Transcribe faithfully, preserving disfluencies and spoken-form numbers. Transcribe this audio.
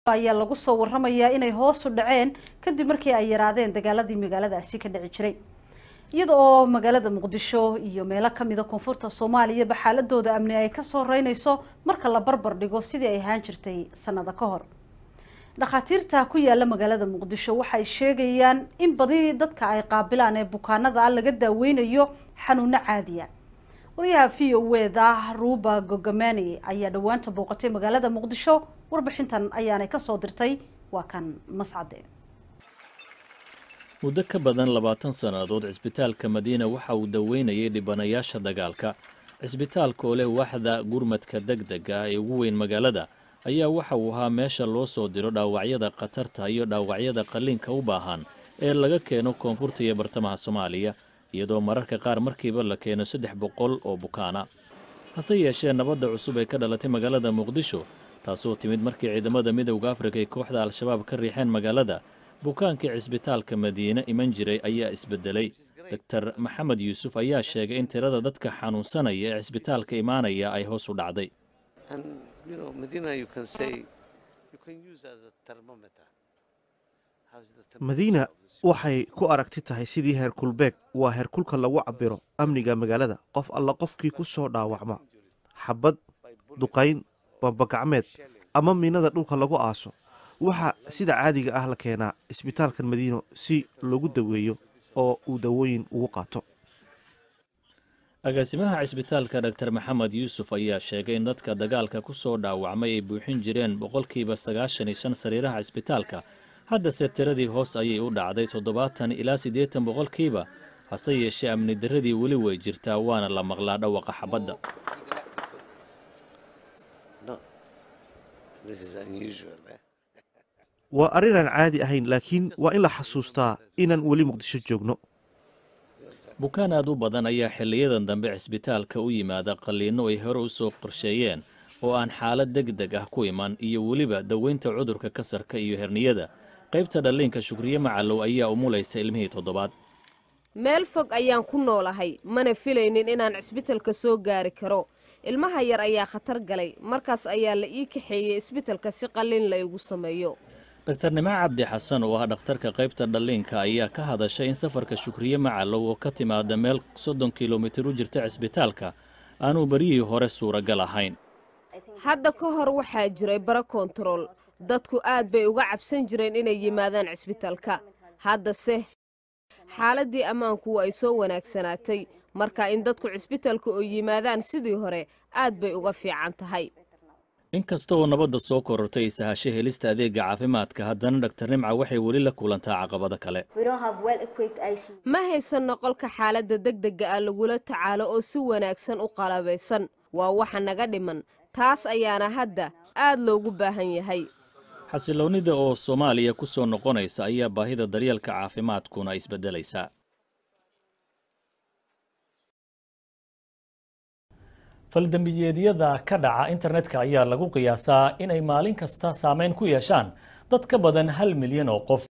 ayaa lagu soo waramayaa inay hoos u dhaceen kadib markii ay yaraadeen dagaaladii magaaladaasi ka dhici jiray iyada oo magaalada Muqdisho iyo meelo kamid ah koonfurta Soomaaliya ba xaaladooda amni ay ka soo reynayso marka la barbar dhigo sidii ay ahaan jirtay sanado ka hor dhakhaatiirta ku yaala magaalada Muqdisho waxay sheegayaan in badi dadka ay qaabilaan ee bukaanada laga daaweynayo xanuuno caadi ah wariyaha V O A Ruba Gogamani ayaa dhawaanta booqatay magaalada Muqdisho warbixintan ayaanay ka soo dirtay waa kan Mascade muddo ka badan labaatan sanadood cisbitaalka Madiina waxa uu daweynayay dhibanayaasha dagaalka cisbitaalka oo leh waaxda gurmadka degdega ee ugu weyn magaalada ayaa waxa uu ahaa meesha loo soo diro dhaawacyada qatarta iyo dhaawacyada qalliinka u baahan ee laga keeno koonfurta iyo bartamaha Soomaaliya iyadoo mararka qaar markiiba la keeno saddex boqol oo bukaana hase yeeshee nabadda cusub ee ka dhalatay magaalada Muqdisho taasoo timid markii ciidamada midowga Afrika ee kooxda Al-Shabaab ka riixeen magaalada bukaanka cisbitaalka Madiina iman jiray ayaa isbedelay Doctor Maxamed Yuusuf ayaa sheegay in tirada dadka xanuunsanaya ee cisbitaalka imaanaya ay hoos u dhacday Madiina waxay ku aragti tahay sidii heerkulbeeg waa heerkulka lagu cabiro amniga magaalada qof alla qofkii ku soo dhaawacma xabad duqayn bambagacmeed ama miinada dhulka lagu aaso waxa sida caadiga ah la keenaa isbitaalkan Madiino si lagu daweeyo oo uu dawooyin ugu qaato agaasimaha cisbitaalka Doctor Maxamed Yuusuf ayaa sheegay in dadka dagaalka ku soo dhaawacmay ay buuxin jireen boqolkiiba sagaashan iyo shan sariiraha cisbitaalka hadda se tiradii hoos ayay u dhacday toddobaatan ilaa siddeetan boqolkiiba hase yeeshee amni darradii weli way jirtaa waana la maqlaa dhawaqa xabadda waa arrin aan caadi ahayn laakiin waa in la xasuustaa inaan weli Muqdisho joogno bukaan aad u badan ayaa xilliyadan dambe cisbitaalka u yimaada qalliino ay hore u soo qorsheeyeen oo aan xaalad degdeg ah ku iman iyo weliba daweynta cudurka kasarka iyo herniyada qaybta dhaliinka Shukriye Macallow ayaa umulaysa ilmihii toddobaad meel fog ayaan ku noolahay mana filaynin inaan cisbitaalka soo gaari karo ilmaha yar ayaa khatar galay markaas ayaa la ii kaxeeyay cisbitaalka si qalliin la igu sameeyo Doctor Nima Cabdi Xasan oo ah dhakhtarka qaybta dhaliinka ayaa ka hadashay in safarka Shukriye Macallow oo ka timaada meel soddon kiiloomitir u jirta cisbitaalka aanu bariyii hore suuragal ahayn hadda ka hor waxaa jiray bara control dadku aad bay uga cabsan jireen inay yimaadaan cisbitaalka hadda se xaaladii ammaanku ay soo wanaagsanaatay marka in dadku cisbitaalka oo yimaadaan sidii hore aad bay uga fiican tahay inkasta oo nabadda soo korortay sahashe helista adeega caafimaadka haddana Doctor Nimca waxay weli la kulantaa caqabado kale ma haysan qolka xaaladda degdega ah lagula tacaalo oo si wanaagsan u qalabaysan waa waxa naga dhiman taas ayaana hadda aad loogu baahan yahay xasiloonida oo Soomaaliya ku soo noqonaysa ayaa baahida daryeelka caafimaadkuna isbedelaysa faldambiyeedyada ka dhaca internetka ayaa lagu qiyaasaa inay maalin kasta saameyn ku yeeshaan dad ka badan hal milyan oo qof